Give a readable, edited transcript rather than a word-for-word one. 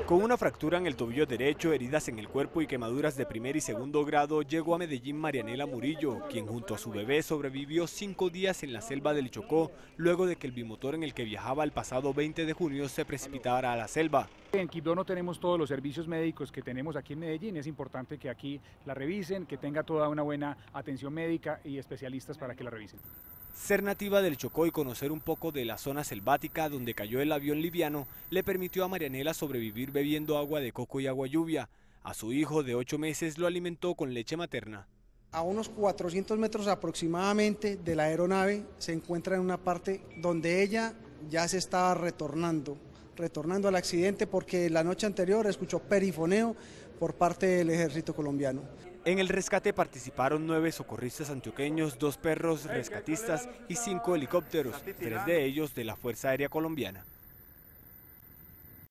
Con una fractura en el tobillo derecho, heridas en el cuerpo y quemaduras de primer y segundo grado, llegó a Medellín Marianela Murillo, quien junto a su bebé sobrevivió 5 días en la selva del Chocó, luego de que el bimotor en el que viajaba el pasado 20 de junio se precipitara a la selva. En Quibdó no tenemos todos los servicios médicos que tenemos aquí en Medellín. Es importante que aquí la revisen, que tenga toda una buena atención médica y especialistas para que la revisen. Ser nativa del Chocó y conocer un poco de la zona selvática donde cayó el avión liviano le permitió a Marianela sobrevivir bebiendo agua de coco y agua lluvia. A su hijo de 8 meses lo alimentó con leche materna. A unos 400 metros aproximadamente de la aeronave se encuentra en una parte donde ella ya se estaba retornando al accidente porque la noche anterior escuchó perifoneo por parte del ejército colombiano. En el rescate participaron 9 socorristas antioqueños, 2 perros rescatistas y 5 helicópteros, 3 de ellos de la Fuerza Aérea Colombiana.